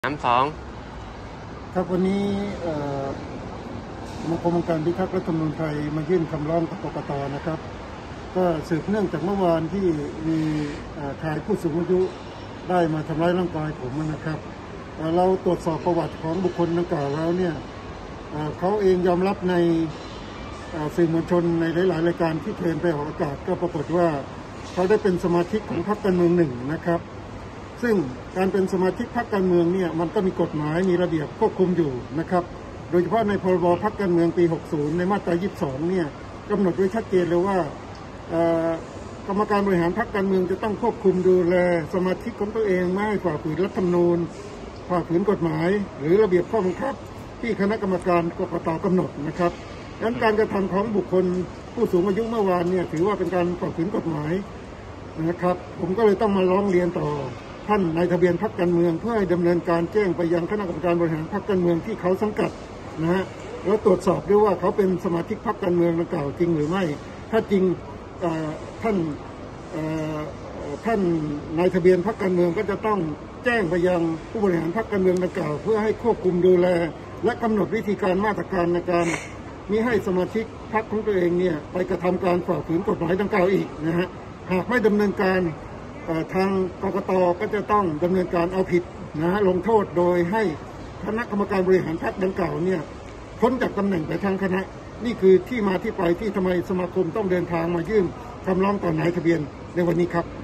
3-2 ครับวันนี้สมาคมองค์การพิทักษ์รัฐธรรมนูญไทยมายื่นคำร้องกับกกต.นะครับก็สืบเนื่องจากเมื่อวานที่มีชายผู้สูงอายุได้มาทำร้ายร่างกายผมนะครับเราตรวจสอบประวัติของบุคคลดังกล่าวแล้วเนี่ยเขาเองยอมรับในสื่อมวลชนในหลายๆรายการที่เชิญไปออกอากาศก็ปรากฏว่าเขาได้เป็นสมาชิกของพรรคการเมืองหนึ่งนะครับซึ่งการเป็นสมาชิกพรรคการเมืองเนี่ยมันก็มีกฎหมายมีระเบียบควบคุมอยู่นะครับโดยเฉพาะในพรบพรรคการเมืองปี 60 ในมาตรา 22 เนี่ยกำหนดไว้ชัดเจนเลยว่ากรรมการบริหารพรรคการเมืองจะต้องควบคุมดูแลสมาชิกของตัวเองไม่ให้ฝ่าฝืนรัฐธรรมนูญฝ่าฝืนกฎหมายหรือระเบียบข้อบังคับที่คณะกรรมการกกต.กำหนดนะครับดังนั้นการกระทำของบุคคลผู้สูงอายุเมื่อวานเนี่ยถือว่าเป็นการฝ่าฝืนกฎหมายนะครับผมก็เลยต้องมาร้องเรียนต่อท่านนายทะเบียนพรรคการเมืองเพื่อให้ดำเนินการแจ้งไปยังคณะกรรมการบริหารพรรคการเมืองที่เขาสังกัดนะฮะแล้วตรวจสอบด้วยว่าเขาเป็นสมาชิกพรรคการเมืองดังกล่าวจริงหรือไม่ถ้าจริงท่านนายทะเบียนพรรคการเมืองก็จะต้องแจ้งไปยังผู้บริหารพรรคการเมืองดังกล่าวเพื่อให้ควบคุมดูแลและกำหนดวิธีการมาตรการในการมิให้สมาชิกพรรคของตัวเองเนี่ยไปกระทำการฝ่าฝืนกฎหมายดังกล่าวอีกนะฮะหากไม่ดำเนินการทางกกต.ก็จะต้องดำเนินการเอาผิดนะฮะลงโทษโดยให้คณะกรรมการบริหารพรรคดังกล่าวเนี่ยพ้นจากตำแหน่งไปทางคณะนี่คือที่มาที่ไปที่ทำไมสมาคมต้องเดินทางมายื่นคำร้องต่อนายทะเบียนในวันนี้ครับ